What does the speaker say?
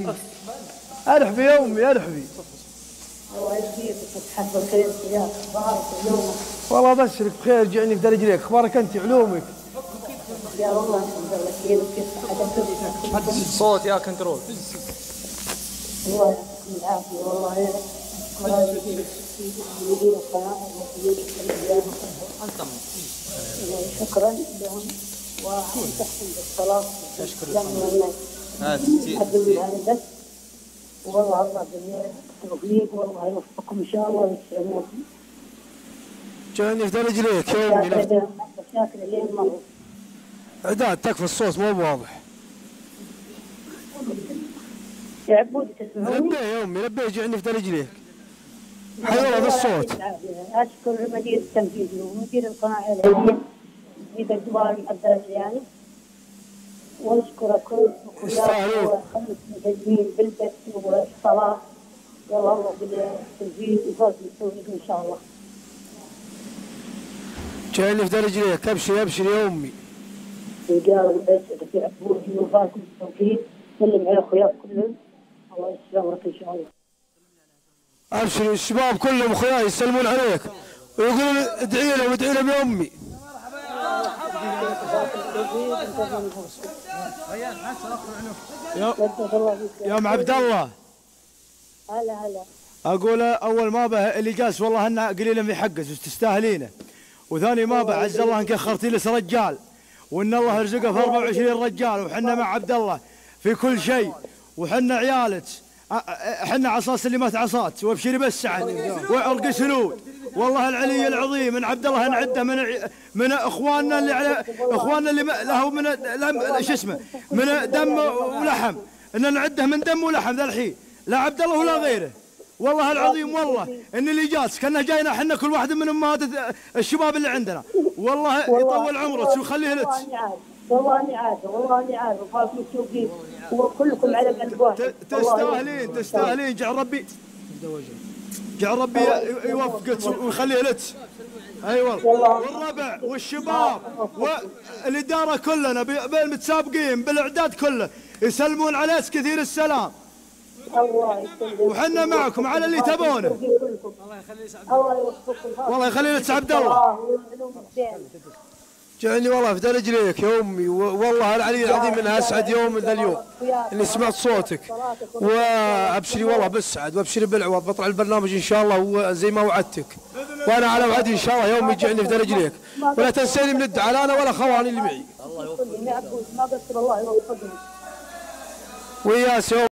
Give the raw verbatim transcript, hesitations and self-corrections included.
ارحبي يا امي ارحبي. الله يجزيك وتحفظ خير يا اخبارك ويومك. والله ابشرك بخير جعني في درج ليك. اخبارك انت علومك؟ يا والله الحمد لله كيف كيف حدث الصوت يا كنترول. الله يعطيكم العافيه والله مدير القناه شكرا لهم وانصحكم بالصلاه. اشكر الله. والله الله جميع التوفيق والله يوفقكم ان شاء الله ويسلموكم. جاني في درج ليك يا امي. مشاكل الليل مروا. عداد تكفى الصوت مو بواضح. يا عبود تسمعوني؟ لبيه يا امي لبيه جاني في درج ليك. حي والله بالصوت. اشكر المدير التنفيذي ومدير القناه العلميه مدير الدوار عبد يعني ونشكركم يستاهلون. تجميل بالبث والصلاه والله بالتنفيذ وفوز بالتوفيق ان شاء الله. جاني في درج ليك. ابشري ابشري يا امي. رجال ويسعدك يا عبود ويوفقكم بالتوفيق. سلم على اخوياك كلهم الله يسلمك ان شاء الله. ابشر الشباب كلهم اخوياي يسلمون عليك ويقولون ادعي لهم ادعي لهم يا امي. يا يا ام عبد الله. هلا هلا. اقول اول ما به اللي قاس والله انه قليلا بيحقز وتستاهلينه، وثاني ما به عز الله انك اخرتي لس رجال وان الله يرزقه في أربعة وعشرين رجال وحنا مع عبد الله في كل شيء وحنا عيالك احنا عصاص اللي مات عصات وابشري بالسعد وعرق سنود والله العلي العظيم من عبد الله نعده من من اخواننا اللي على اخواننا اللي له من شو اسمه من دم ولحم ان نعده من دم ولحم ذا الحين لا عبد الله ولا غيره والله العظيم والله ان اللي جالس كنا جاينا احنا كل واحد من امهات الشباب اللي عندنا والله يطول عمرك ويخليه لك. والله اني عارفه والله اني عارفه وفاكم التوفيق وكلكم على قلب واحد. تستاهلين تستاهلين جعل ربي جعل ربي يوفقك ويخليه لك. اي والله والربع والشباب والاداره كلنا بالمتسابقين بالاعداد كله يسلمون عليك كثير السلام. الله يسلمك وحنا معكم على اللي تبونه. الله يخلي الله يوفقكم. والله يخلي لك عبد الله. جعلني والله في درج ليك يا امي والله العلي العظيم انها اسعد يوم ذا اليوم اني سمعت صوتك وابشري والله بالسعد وابشري بالعوض بطلع البرنامج ان شاء الله وزي ما وعدتك وانا على وعدي ان شاء الله يوم يجعلني في درج ليك ولا تنسيني من الدعاء لا انا ولا خواني اللي معي. الله يوفقك. ما قصر الله يوفقك. وياس يوم